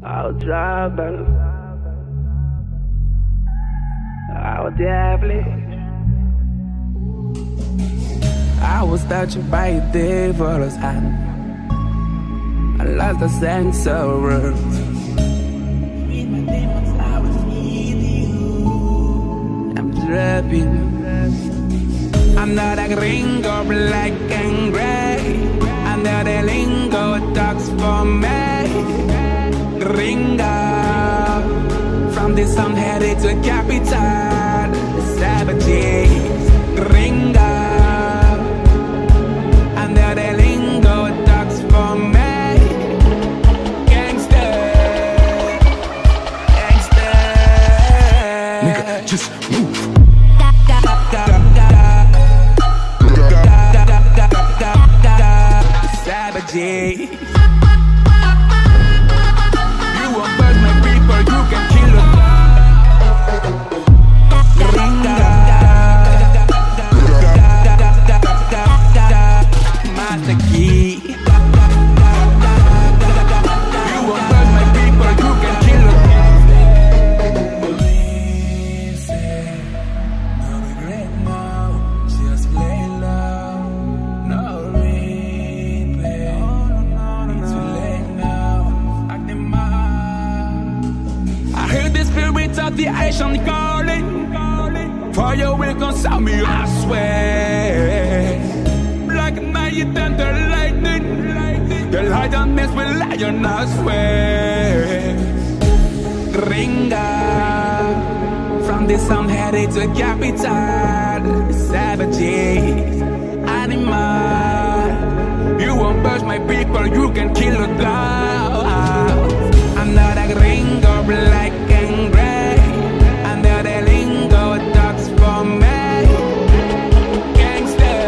I'll trouble, I'll devilish. I was touched by a devil's hand. I lost the sense of words. Feed my demons, I will feed you. I'm dripping. I'm not a gringo, black and gray. Under the lingo, talks for me. Gringo, from the sun headed to a capital. Savages, gringo. Under the lingo, talks for me. Gangsta, gangsta. Nigga, just move. Savages. You won't hurt my people, you can kill them. Master key. You won't hurt my people, you can kill them. No regret now, just play low. No replay. It's too late now. Acting out. I heard the spirit of the Asian calling. Fire will consume me, I swear. Black night, you turn the lightning. The light don't mess with lion, I swear. Gringa, from the sun headed to a capital. Savages, animal. You won't burst my people, you can kill a dog. I'm not a gringo, black and gray. Under the lingo, talks for me. Gangsta,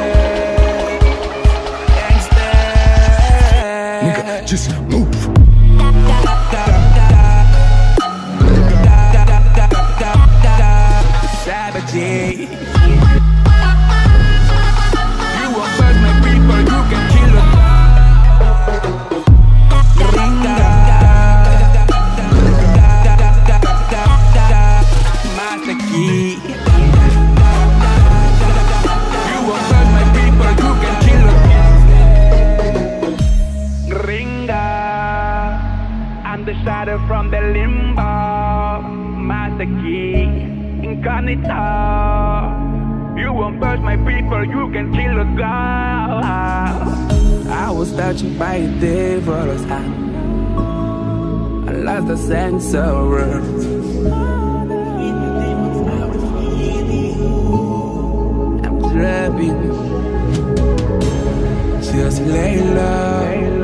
gangsta. Nigga, just move. Savages. You won't hurt my people, you can kill them. Gringa, master key. You won't hurt my people, you can kill them. Gringa, I'm the shadow from the limbo. Master key. Incognito. You won't burst my people, you can kill a god. I was touched by a devil's hand. I lost the sense of words. I'm dripping. Just lay low.